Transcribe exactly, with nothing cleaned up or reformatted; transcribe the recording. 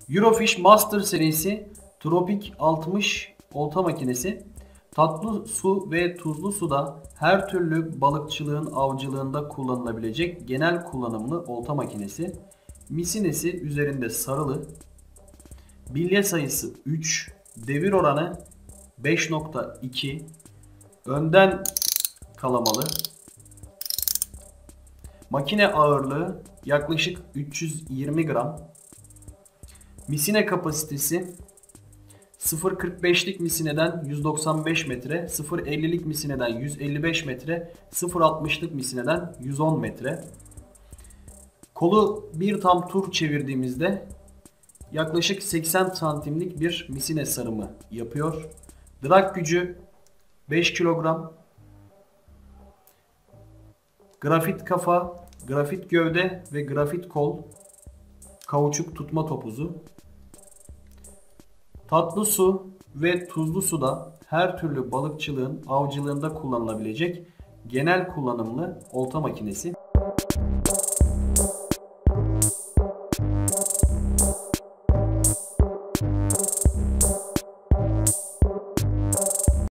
Eurofish Master serisi Tropik altmış olta makinesi tatlı su ve tuzlu suda her türlü balıkçılığın avcılığında kullanılabilecek genel kullanımlı olta makinesi. Misinesi üzerinde sarılı. Bilye sayısı üç. Devir oranı beş nokta iki. Önden kalamalı. Makine ağırlığı yaklaşık üç yüz yirmi gram. Misine kapasitesi sıfır nokta kırk beşlik misineden yüz doksan beş metre, sıfır nokta ellilik misineden yüz elli beş metre, sıfır nokta altmışlık misineden yüz on metre. Kolu bir tam tur çevirdiğimizde yaklaşık seksen santimlik bir misine sarımı yapıyor. Drag gücü beş kilogram. Grafit kafa, grafit gövde ve grafit kol. Kauçuk tutma topuzu. Tatlı su ve tuzlu suda her türlü balıkçılığın avcılığında kullanılabilecek genel kullanımlı olta makinesi.